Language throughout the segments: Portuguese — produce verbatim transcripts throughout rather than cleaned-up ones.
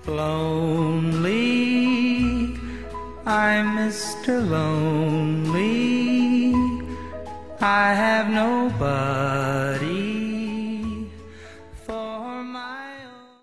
Lonely, I'm mister Lonely, I have nobody for my own.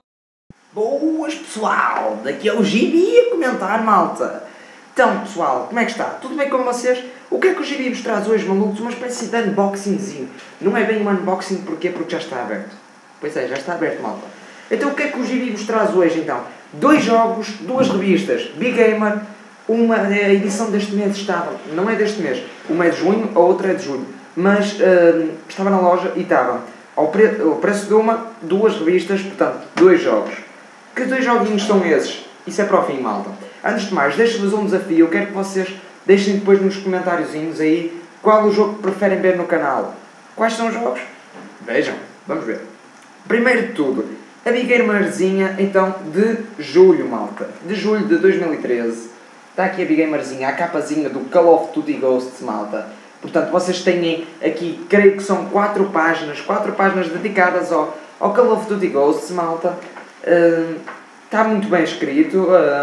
Boas pessoal, daqui é o Gibi a comentar, malta. Então pessoal, como é que está? Tudo bem com vocês? O que é que o Gibi vos traz hoje, malucos? Uma espécie de unboxingzinho. Não é bem um unboxing, porquê? Porque já está aberto. Pois é, já está aberto, malta. Então o que é que o Gibi vos traz hoje, então? Dois jogos, duas revistas. Big Gamer, uma a edição deste mês estava, não é deste mês, uma é de junho, a outra é de julho. Mas uh, estava na loja e estava ao, pre ao preço de uma, duas revistas, portanto, dois jogos. Que dois joguinhos são esses? Isso é para o fim, malta. Antes de mais, deixo-vos um desafio. Eu quero que vocês deixem depois nos comentáriozinhos aí qual o jogo que preferem ver no canal. Quais são os jogos? Vejam, vamos ver. Primeiro de tudo, a Big Gamerzinha, então, de julho, malta. De julho de dois mil e treze. Está aqui a Big Gamerzinha, a capazinha do Call of Duty Ghosts, malta. Portanto, vocês têm aqui, creio que são quatro páginas, quatro páginas dedicadas ao, ao Call of Duty Ghosts, malta. Uh, está muito bem escrito,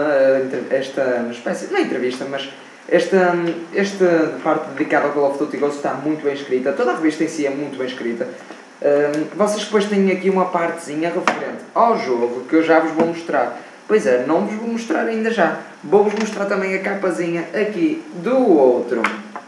uh, esta espécie, não é entrevista, mas esta, esta parte dedicada ao Call of Duty Ghosts está muito bem escrita. Toda a revista em si é muito bem escrita. Uh, vocês depois têm aqui uma partezinha referente ao jogo que eu já vos vou mostrar. Pois é, não vos vou mostrar ainda já. Vou-vos mostrar também a capazinha aqui do outro,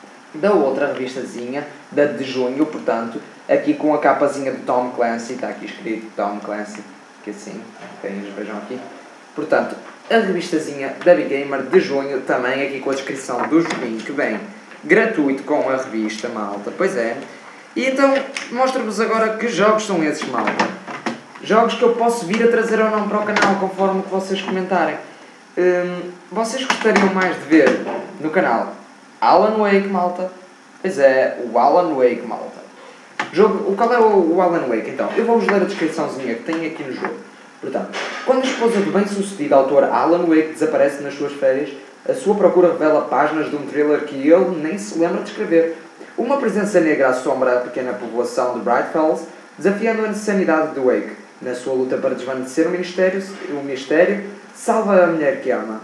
da outra revistazinha, da de junho, portanto, aqui com a capazinha do Tom Clancy, está aqui escrito Tom Clancy, que assim, vocês vejam aqui. Portanto, a revistazinha da Big Gamer de junho, também aqui com a descrição do joguinho, que vem gratuito com a revista, malta, pois é. E então, mostro-vos agora que jogos são esses, malta. Jogos que eu posso vir a trazer ou não para o canal, conforme o que vocês comentarem. Hum, vocês gostariam mais de ver no canal Alan Wake, malta? Pois é, o Alan Wake, malta. Jogo, qual é o, o Alan Wake, então? Eu vou-vos ler a descriçãozinha que tem aqui no jogo. Portanto, quando a esposa do bem-sucedido autor Alan Wake desaparece nas suas férias, a sua procura revela páginas de um thriller que ele nem se lembra de escrever. Uma presença negra assombra a pequena povoação de Bright Falls, desafiando a insanidade de Wake. Na sua luta para desvanecer o mistério, o mistério, salva a mulher que ama.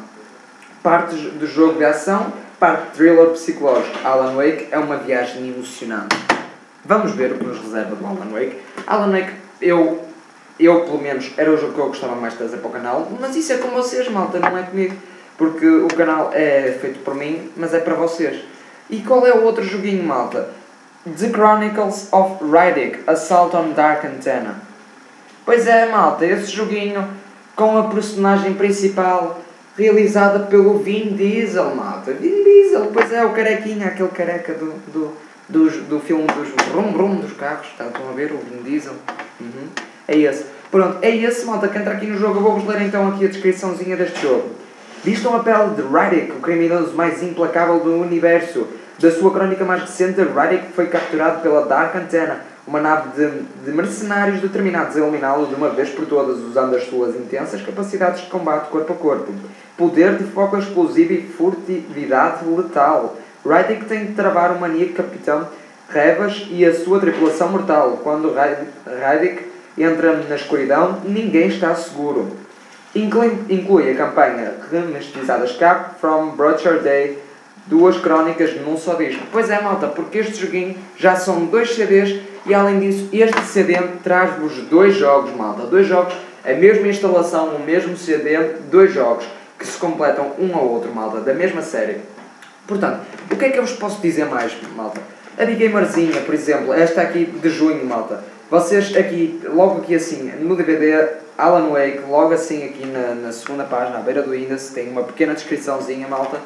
Parte do jogo de ação, parte de thriller psicológico. Alan Wake é uma viagem emocionante. Vamos ver o que nos reserva do Alan Wake. Alan Wake, eu, eu pelo menos, era o jogo que eu gostava mais de trazer para o canal, mas isso é com vocês, malta, não é comigo. Porque o canal é feito por mim, mas é para vocês. E qual é o outro joguinho, malta? The Chronicles of Riddick, Assault on Dark Antenna. Pois é, malta, esse joguinho com a personagem principal realizada pelo Vin Diesel, malta. Vin Diesel, pois é, o carequinha, aquele careca do, do, do, do filme dos brum brum dos carros. Estão a ver o Vin Diesel? Uhum. É esse. Pronto, é esse, malta, que entra aqui no jogo. Eu vou-vos ler então aqui a descriçãozinha deste jogo. Vistam a pele de Riddick, o criminoso mais implacável do universo. Da sua crónica mais recente, Riddick foi capturado pela Dark Antenna, uma nave de, de mercenários determinados a eliminá-lo de uma vez por todas, usando as suas intensas capacidades de combate corpo a corpo, poder de foco explosivo e furtividade letal. Riddick tem de travar o maníaco capitão Revas e a sua tripulação mortal. Quando Riddick entra na escuridão, ninguém está seguro. Inclui, inclui a campanha Remasterizada Cap from Butcher Day, duas crónicas num só disco. Pois é, malta, porque este joguinho já são dois C Ds e além disso, este C D traz-vos dois jogos, malta. Dois jogos, a mesma instalação, o mesmo C D, dois jogos que se completam um ao outro, malta, da mesma série. Portanto, o que é que eu vos posso dizer mais, malta? A Big Gamerzinha, por exemplo, esta aqui de junho, malta. Vocês aqui, logo aqui assim, no D V D, Alan Wake, logo assim aqui na, na segunda página, à beira do índice, tem uma pequena descriçãozinha, malta.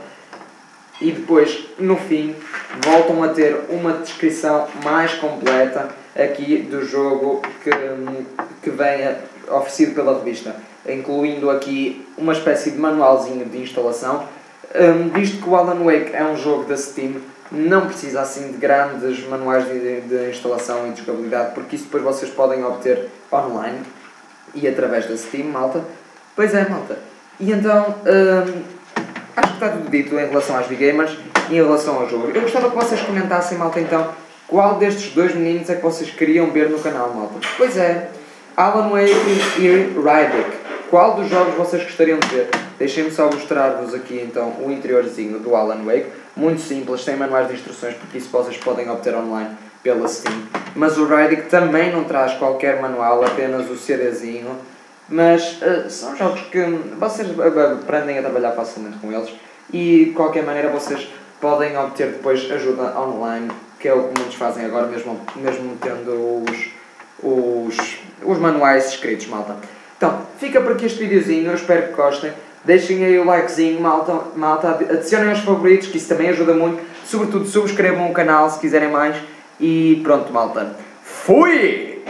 E depois, no fim, voltam a ter uma descrição mais completa aqui do jogo que, que vem oferecido pela revista, incluindo aqui uma espécie de manualzinho de instalação. Um, visto que o Alan Wake é um jogo da Steam, não precisa assim de grandes manuais de, de instalação e de jogabilidade, porque isso depois vocês podem obter online e através da Steam, malta. Pois é, malta. E então... Um, acho que está tudo dito em relação às Big Gamers e em relação ao jogo. Eu gostava que vocês comentassem, malta, então, qual destes dois meninos é que vocês queriam ver no canal, malta. Pois é, Alan Wake e Riddick. qual dos jogos vocês gostariam de ver. Deixem-me só mostrar-vos aqui então o interiorzinho do Alan Wake. Muito simples, sem manuais de instruções, porque isso vocês podem obter online pela Steam. Mas o Rydick também não traz qualquer manual, apenas o CDzinho. Mas uh, são jogos que vocês aprendem a trabalhar facilmente com eles. E de qualquer maneira vocês podem obter depois ajuda online, que é o que muitos fazem agora, mesmo, mesmo tendo os, os, os manuais escritos, malta. Então, fica por aqui este videozinho, eu espero que gostem. Deixem aí o likezinho, malta, malta, adicionem aos favoritos, que isso também ajuda muito. Sobretudo, subscrevam o canal se quiserem mais. E pronto, malta. Fui!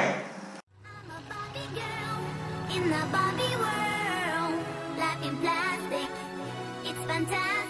In the Barbie world, life in plastic, it's fantastic.